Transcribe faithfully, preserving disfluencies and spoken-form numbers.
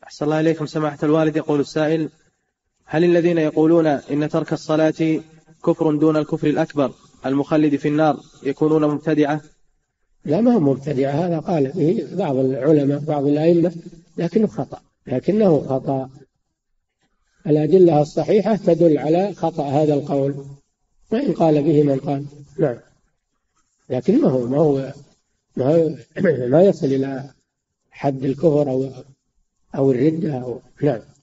أحسن الله إليكم سماحة الوالد. يقول السائل: هل الذين يقولون إن ترك الصلاة كفر دون الكفر الأكبر المخلد في النار يكونون مبتدعة؟ لا، ما هو مبتدعة، هذا قال به بعض العلماء بعض الأئمة، لكنه خطأ لكنه خطأ. الأدلة الصحيحة تدل على خطأ هذا القول، وإن قال به من قال. نعم، لكن ما هو ما هو ما, هو ما يصل إلى حد الكفر أو أو الردة أو. نعم.